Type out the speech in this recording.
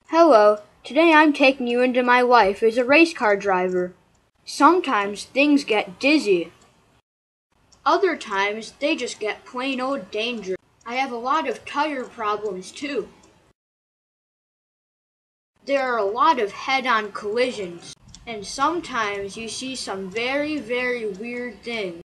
Hello, today I'm taking you into my life as a race car driver. Sometimes things get dizzy. Other times they just get plain old dangerous. I have a lot of tire problems too. There are a lot of head-on collisions, and sometimes you see some very, very weird things.